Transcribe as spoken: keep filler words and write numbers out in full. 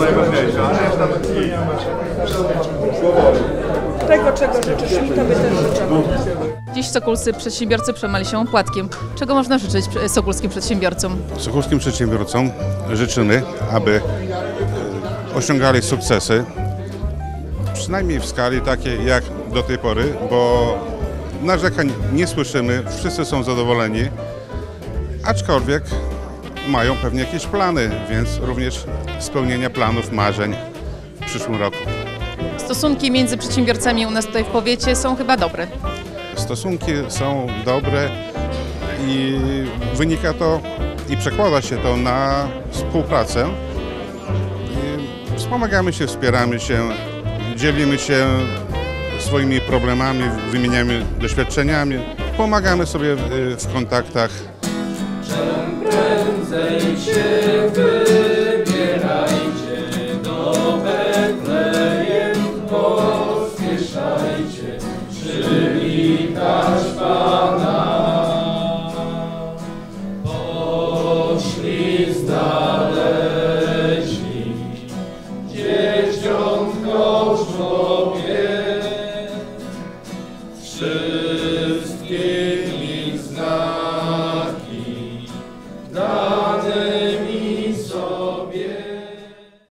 najważniejsze. Tego, czego życzysz mi, tobie też życzę. Dziś sokolscy przedsiębiorcy przemali się opłatkiem. Czego można życzyć sokolskim przedsiębiorcom? Sokolskim przedsiębiorcom życzymy, aby osiągali sukcesy, przynajmniej w skali takiej jak do tej pory, bo narzekań nie słyszymy, wszyscy są zadowoleni, aczkolwiek mają pewnie jakieś plany, więc również spełnienia planów, marzeń w przyszłym roku. Stosunki między przedsiębiorcami u nas tutaj w powiecie są chyba dobre. Stosunki są dobre i wynika to i przekłada się to na współpracę. I wspomagamy się, wspieramy się, dzielimy się swoimi problemami, wymieniamy doświadczeniami, pomagamy sobie w kontaktach.